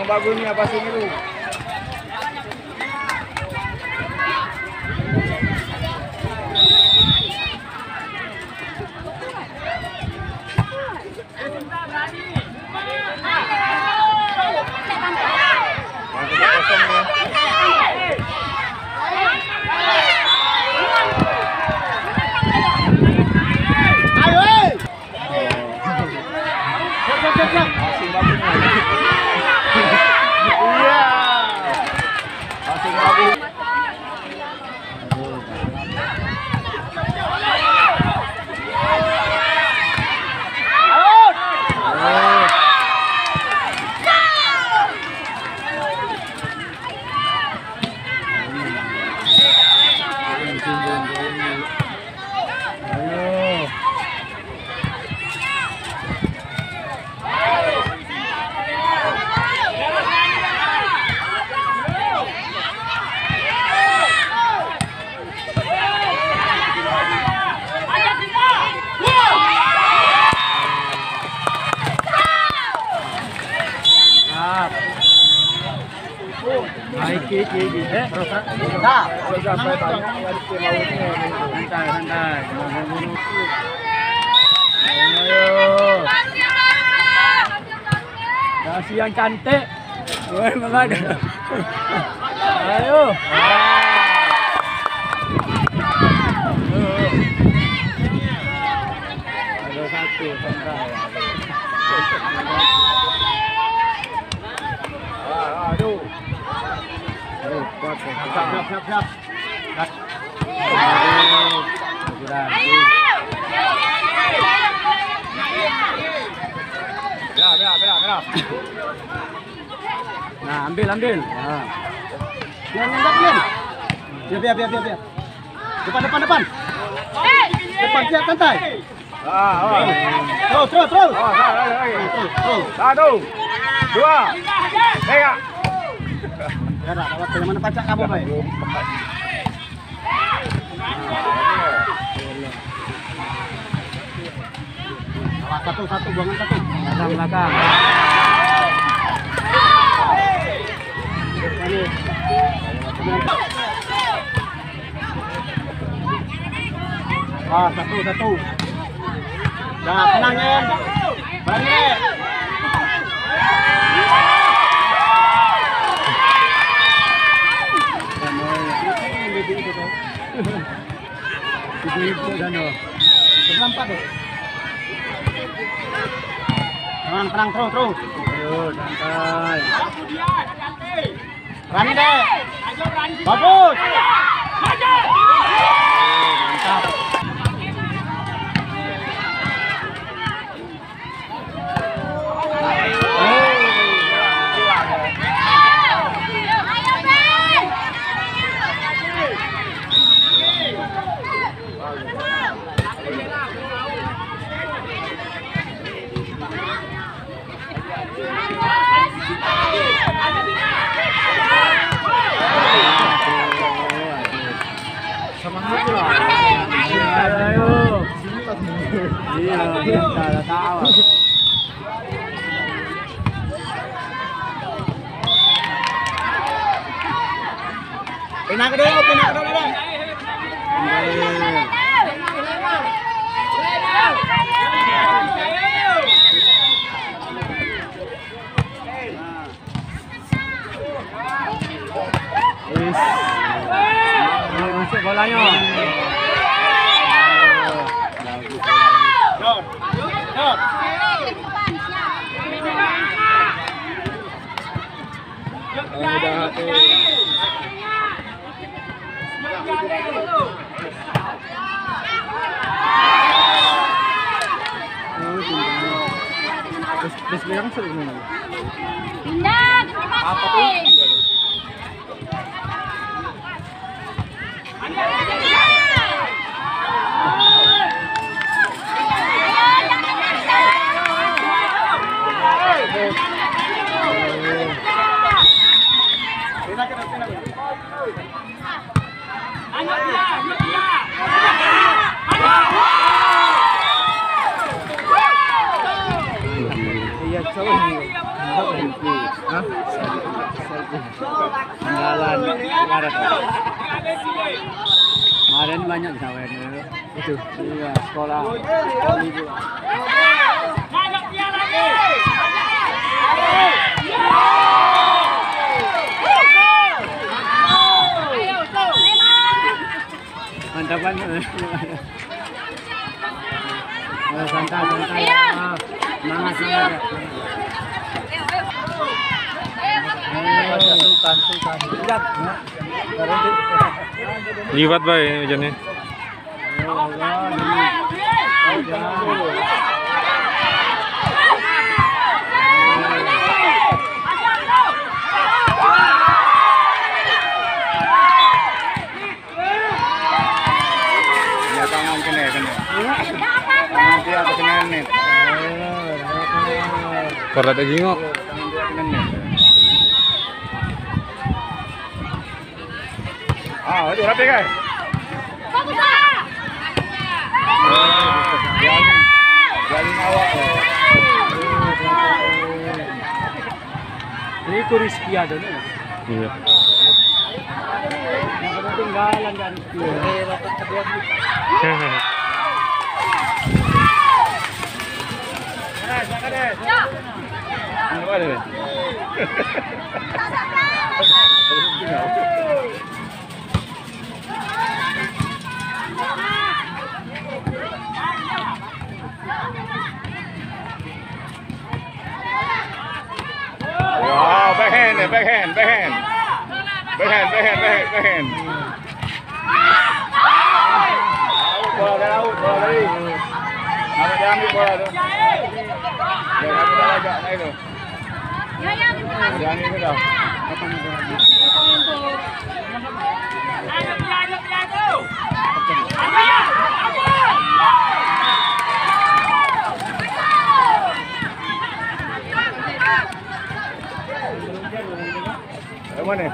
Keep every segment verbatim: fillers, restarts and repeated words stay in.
bagusnya passing itu. Kasih yang cantik, woi mengada. Ayo. Ada satu santai. Aduh. Aduh, kuat. Siap, siap, siap, siap. Aduh. Kurang. Ya, ya, ya, ya. Nah, ambil, ambil. Nah. Biar nyendak, biar. Biar, biar, biar, biar. Depan, depan, depan. Depan, siap, santai. Ah, oh. Terus, terus, terus. Oh, terus, terus. Satu, dua, tiga. Ya, dah, kalau bagaimana pacak kamu, Pak? Satu, satu, buangan satu. Belakang, belakang. Ah, satu, satu. Dah, tenang ya. Berani. Ibu-ibu dan oh. Nampak deh. Tenang, tenang, terus, terus. Ayo, santai. Berani deh. Bagus. Mantap. Semangat lah. Ayo. Iya, kita tahu. Pindah ke dulu, pindah ke dulu. Yes. Masuk bolanya. Jor. Jor. Display seru ini. Pindah, apa tuh? Iya, coba. Hah? Jalan ngaret. Kemarin banyak di sawah ini. Itu. Iya, sekolah. Kali juga. Mantapan. Oh, santai, santai. Ah, semangat, semangat. Sultan, Sultan. Lihat. Liwat bae hujannya. Ya tangan kene kene. Tangan dia ke kene nih. Korat aja ngok. Tangan dia kene nih. Ah, itu rapi guys. Jalin, jalin awak. Ini kuriski ada nih. Iya. Yang ketinggalan kan. Wow, backhand, backhand, backhand. Backhand, backhand, backhand, backhand. Out, bola dah, out, bola tadi. Ambil dia ambil bola tu. Jangan ambil aja, naik tu. Ya, ya, kita Dia ambil tu dah. Yang mana?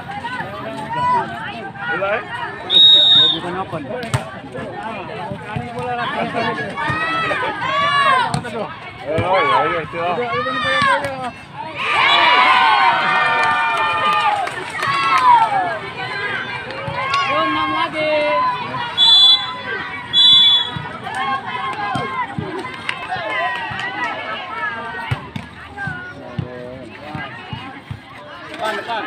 Bola eh? Bukan open. Oh, ya, ya, itu. enam lagi. Depan, depan.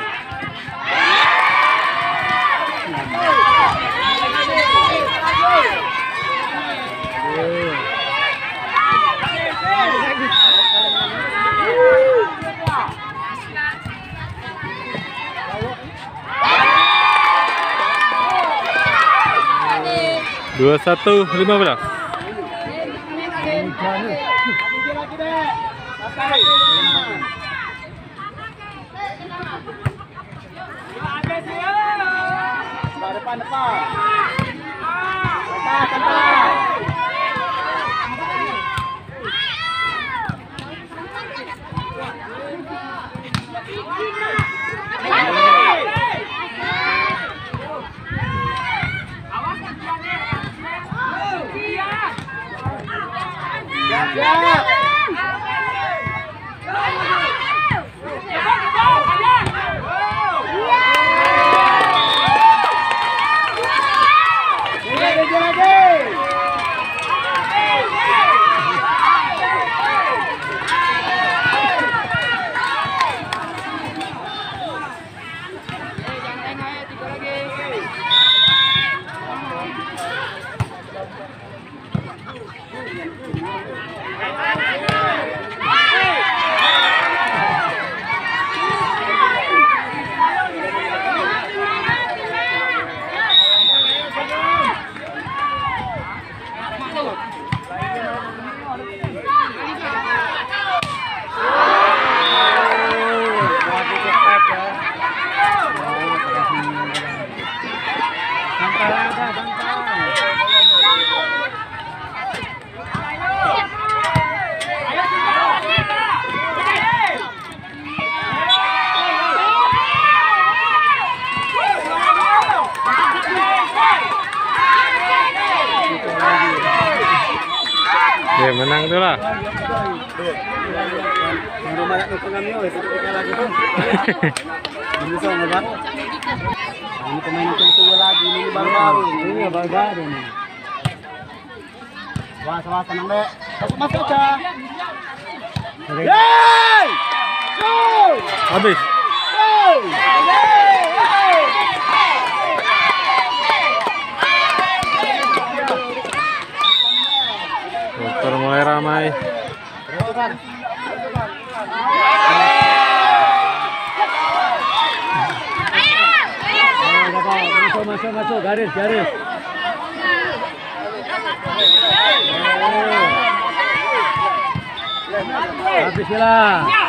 Dua satu lima belas. Depan, depan. Santai, santai. Siap, siap. Lagi, lagi. menang tuh lah. Baru banyak nonton kami, wes kita lagi tuh. Ini soal nggak? Ini pemain itu lagi ini baru-baru. Ini baru-baru nih. Wah, salah senang deh. Masuk masuk aja. Yeay! Go! Habis. Motor mulai ramai. Masuk masuk masuk garis garis. Habis lah.